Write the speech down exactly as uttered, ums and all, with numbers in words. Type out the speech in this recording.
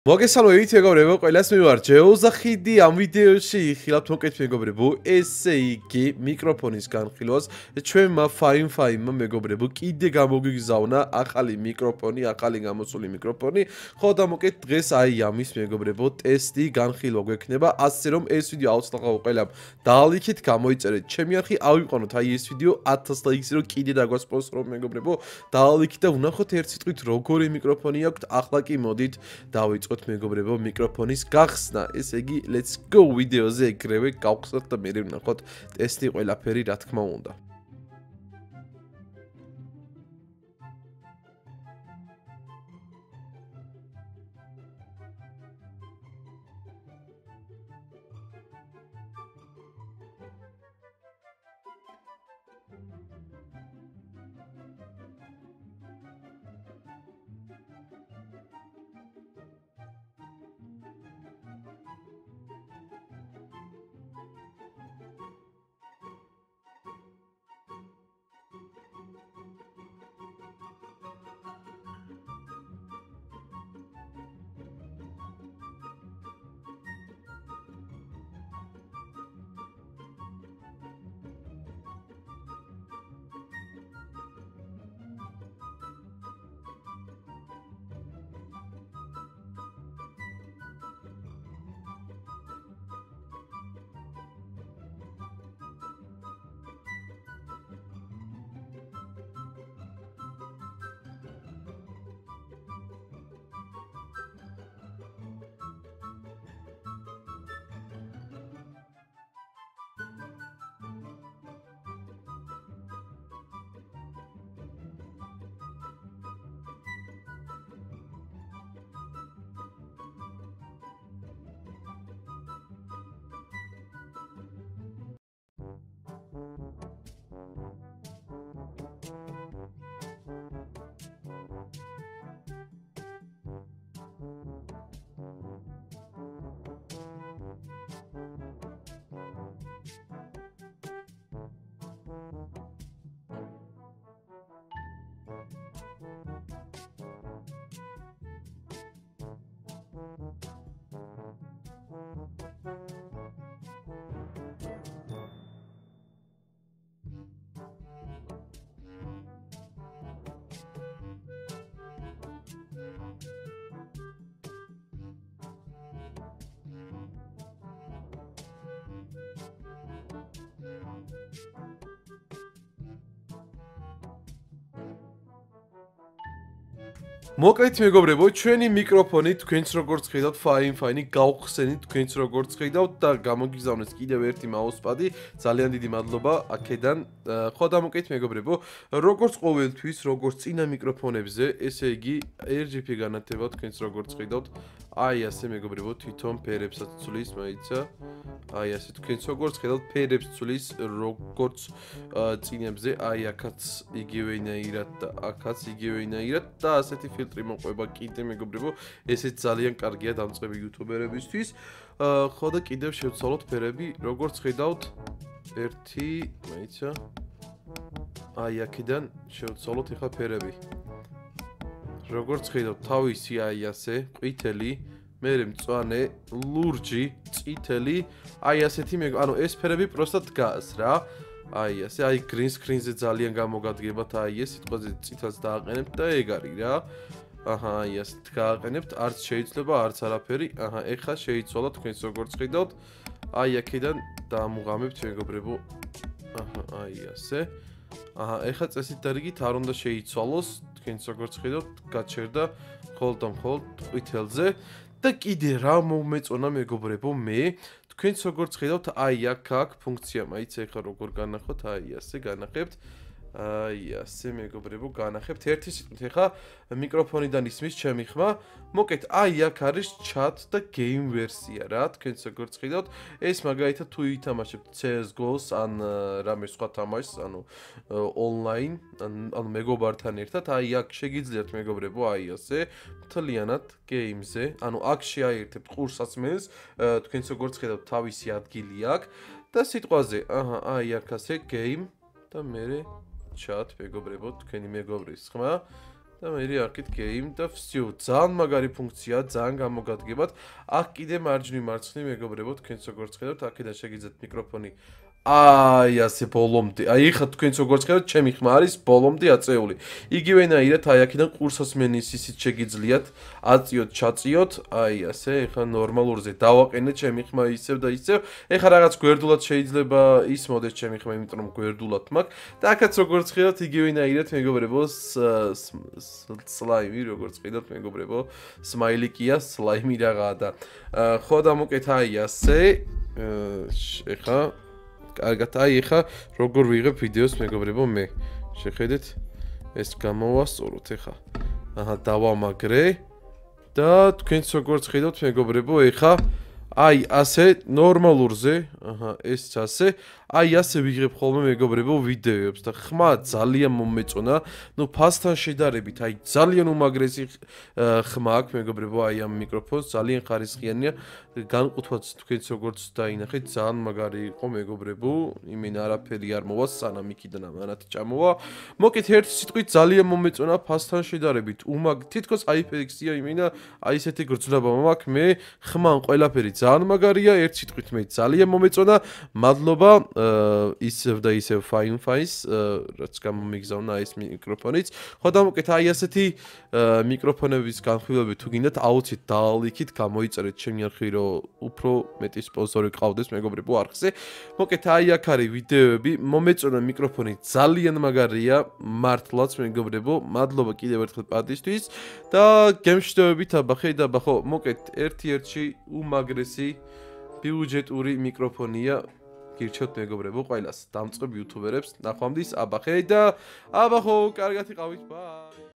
მოგესალმებით მეგობრებო, ყველას მივარ ჯეუზა ხიდი ამ ვიდეოში ხილავთ მოკეთ მეგობრებო, ესე იგი მიკროფონის განხილვას ჩვენმა Fine Fine-მა მეგობრებო კიდე გამოგიგზავნა ახალი მიკროფონი, ახალი გამოსული მიკროფონი. ხო და მოკეთ დღეს აი ამის მეგობრებო ტესტი განხილვა გვექნება, ასე რომ ეს ვიდეო აუცილებლად ყველამ დაალიქით, გამოიწერეთ ჩემი არხი, ავიყვანოთ აი ეს ვიდეო ათას ლაიქს რომ კიდე დაგვასპონსოროთ მეგობრებო, დაალიქით და ვნახოთ ერთ სიტყვით როგორი მიკროფონი აქვთ, ახლა კი მოდით დავიწყოთ მეგობრებო მიკროფონის გახსნა. ესე იგი let's go ვიდეოზე ეგრევე გავხსნათ და მე ვნახოთ ტესტი ყველაფერი რა თქმა უნდა. მოკლედ მეგობრებო, ჩვენი მიკროფონი თქვენც როგორც ხედავთ Fine Fine-ი გავხსენით თქვენც როგორც ხედავთ და გამოგიგზავნეს კიდევ ერთი მაუსპადი. ძალიან დიდი მადლობა აქედან. ხო და მოკლედ მეგობრებო, როგორც ყოველთვის, როგორც წინა მიკროფონებზე, ესე იგი R G B განათება თქვენც როგორც ხედავთ, აი ასე მეგობრებო, თვითონ ფერებსაც ცვლის, მაიცა. აი ასე თქვენც როგორც ხედავთ, ფერებს ცვლის, როგორც წინებზე, აი აქაც იგივეინაირად და აქაც იგივეინაირად და ასეთი ფილტრი მოყვება კიდე მეგობრებო, ესეც ძალიან კარგია დამწყები იუთუბერებისთვის. ხო და კიდევ შევცვალოთ ფერები, როგორც ხედავთ, ერთი, მაიცა. აი აქედან შევცვალოთ ახლა ფერები. როგორც ხედავთ, თავისი აი ასე, ყვითელი, მერე მწვანე, ლურჯი, წითელი, აი ასეთი მეგ, ანუ ეს ფერები პროსტა დგას რა. აი ასე, აი green screen-ზე ძალიან გამოგადგებათ, აი ეს სიტყვაზე წითელს დააყენებთ და ეგ არის რა. აჰა, აი ასე გააყენებთ, არც შეიძლება, არც არაფერი. აჰა, ეხლა შეიცვალა თქვენს როგორც ხედავთ. აი აქედან დამუღამებთ მეგობრებო. აჰა, აი ასე. აჰა, ეხლა წესით დარიგით არ უნდა შეიცვალოს, თქვენს როგორც ხედავთ, გაჩერდა მხოლოდ და მხოლოდ ყვითელზე. და კიდე რა მომეწონა მეგობრებო მე, თქვენც როგორც ხედავთ, აი აქ აქ ფუნქცია, მაიცა ეხლა როგორ განახოთ, აი ასე განახებთ. აი ასე მეგობრებო, განახებთ ერთი სიტყვით ეხლა მიკროფონიდან ისმის ჩემი ხმა. მოკეთ, აი აქ არის chat და game ვერსია რა, თქვენც როგორც ხედავთ, ეს მაგალითად თუ ითამაშებთ C S G O-ს ან რამე სხვა თამაშს, ანუ online, ანუ მეგობართან ერთად, აი აქ შეგიძლიათ მეგობრებო, აი ასე, მთლიანად game-ზე, ანუ აქ შეაერთებთ ყურსაცმელს, თქვენც როგორც ხედავთ, თავისი ადგილი აქვს და სიტყვაზე, აჰა, აი აქ ასე game და მერე chat მეგობრებო, თქვენი მეგობრის ხმა და მე რეაკით game და всё. ძალიან მაგარი ფუნქციაა, ძალიან გამოგადგებათ. აქ კიდე მარჯვნივ მარცხნივ მეგობრებო, თქვენც როგორც ხედავთ, აქედან შეგიძლიათ მიკროფონი აი ასე ბოლომდე. აი ხა თქვენც როგორც ხედავთ, ჩემი ხმა არის ბოლომდე აწეული. იგივენაირად აი აქედან ყურსასმენის ისიც შეგიძლიათ აწიოთ, ჩაწიოთ, აი ასე, ხა ნორმალურზე დავაყენეთ ჩემი ხმა ისევ და ისევ. ეხა რაღაც გვერდულად შეიძლება ის მოდეს ჩემი ხმა, იმიტომ რომ გვერდულად მაქვს. და აქაც როგორც ხედავთ, იგივენაირად მეგობრებო, სლაიმი როგორც ხედავთ მეგობრებო, სმაილიკია, სლაიმი რაღაცა და ხო და მოკეთ აი ასე. ეხა კარგად, აი ეხა როგორ ვიღებ ვიდეოს მეგობრებო მე. შეხედეთ, ეს გამოვასწოროთ ეხა. აჰა, დავამაგრე და თქვენც როგორც ხედავთ მეგობრებო, ეხა აი ასე ნორმალურზე, აჰა, ეს ასე, აი ასე ვიღებ ხოლმე მეგობრებო ვიდეოებს და ხმა ძალიან მომეწონა. ნუ ფასთან შედარებით, აი ძალიან უმაგრესი ხმა აქვს მეგობრებო, აი ამ მიკროფონს ძალიან ხარისხიანია. განკუთვნად თქვენც როგორც დაინახეთ, ძალიან მაგარი იყო მეგობრებო. იმენ არაფერი არ მოვა, სანამ იქიდან ამანათი ჩამოვა. მოკეთ ერთი სიტყვით ძალიან მომეწონა ფასთან შედარებით. უმაგ თითქოს HyperX-ია იმენა, აი ესეთი გრძნობა მაქვს მე. ხმა ყველაფერი ძალიან მაგარია, ერთ სიტყვით მე ძალიან მომეწონა. მადლობა ისევ და ისევ fine fine-ს, რაც გამომიგზავნა ეს მიკროფონიც. ხო და მოკეთ აი ასეთი მიკროფონების განხილვები თუ გინდათ, აუცით დაალიქით, გამოიწერეთ ჩემი არხი, რომ უფრო მეტი სპონსორი გყავდეს მეგობრებო არხზე. მოკეთ აი აქ არის ვიდეოები, მომეწონა მიკროფონი ძალიან მაგარია, მართლაც მეგობრებო, მადლობა კიდევ ერთხელ პატივისთვის და გემშვიდობებით აბა ხედავ, ხო, მოკეთ ერთ-ერთი უმაგრესი ბიუჯეტური მიკროფონია. გირჩევთ მეგობრებო ყველას, დამწყებ იუთუბერებს, ნახვამდის, აბა ხედა, აბა ხო, კარგად იყავით, ბაი.